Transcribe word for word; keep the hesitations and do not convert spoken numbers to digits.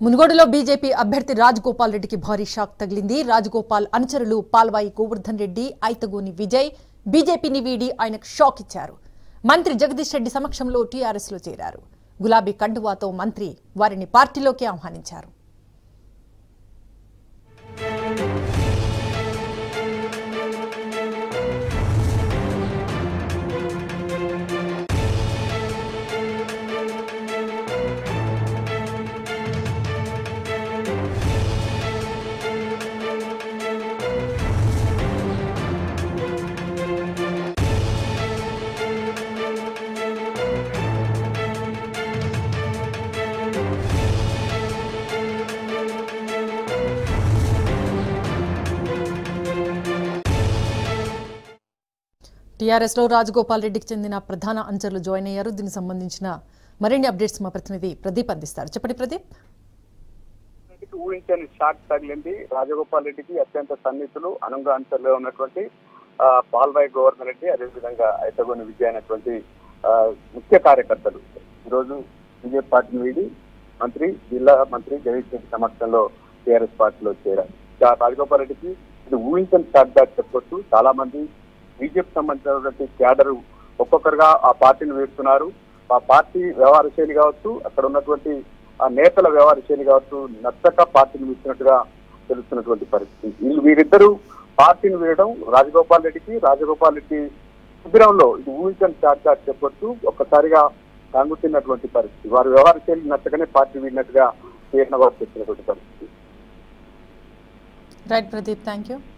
మునుగోడులో బీజేపీ అభ్యర్థి రాజగోపాల్ రెడ్డికి భారీ షాక్ తగిలింది. రాజగోపాల్ అనుచరులు పాల్వాయి గోవర్ధన్ రెడ్డి, ఐతగోని విజయ్ బీజేపీని వీడి ఆయనకు షాక్ ఇచ్చారు. మంత్రి జగదీష్ రెడ్డి సమక్షంలో టీఆర్ఎస్ లో చేరారు. గులాబీ కండువాతో మంత్రి వారిని పార్టీలోకి ఆహ్వానించారు. టీఆర్ఎస్ లో రాజగోపాల్ రెడ్డికి చెందిన ప్రధాన అంచర్లు జాయిన్ అయ్యారు. దీనికి సంబంధించిన మరిన్ని అప్డేట్స్ మా ప్రతినిధి ప్రదీప్ అందిస్తారు. చెప్పండి ప్రదీప్. ఊహించని షాక్ తగిలింది. రాజగోపాల్ రెడ్డికి అత్యంత సన్నిహితులు అనుంగ అంచర్లో ఉన్నటువంటి పాల్వాయి గోవర్ధన్ రెడ్డి, అదేవిధంగా ఐతగోని విజయ్ అయినటువంటి ముఖ్య కార్యకర్తలు ఈరోజు బీజేపీ పార్టీని వీడి మంత్రి జిల్లా మంత్రి జగదీష్ రెడ్డి సమక్షంలో టీఆర్ఎస్ పార్టీలో చేరారు. రాజగోపాల్ రెడ్డికి ఇది ఊహించని షాక్ గా చెప్పొచ్చు. చాలా మంది బీజేపీ సంబంధించినటువంటి క్యాడర్ ఒక్కొక్కరుగా ఆ పార్టీని వేస్తున్నారు. ఆ పార్టీ వ్యవహార శైలి కావచ్చు, అక్కడ ఉన్నటువంటి ఆ నేతల వ్యవహార శైలి కావచ్చు, నచ్చక పార్టీని వీస్తున్నట్టుగా తెలుస్తున్నటువంటి పరిస్థితి. వీళ్ళు వీరిద్దరూ పార్టీని వీయడం రాజగోపాల్ రెడ్డికి రాజగోపాల్ రెడ్డి శిబిరంలో ఇది ఊహించని షాక్ గా చెప్పొచ్చు. ఒక్కసారిగా కాంగుతున్నటువంటి పరిస్థితి. వారి వ్యవహార శైలి నచ్చకనే పార్టీ వీడినట్టుగా చేరిన వారు చెప్పినటువంటి పరిస్థితి. Right Pradeep, thank you.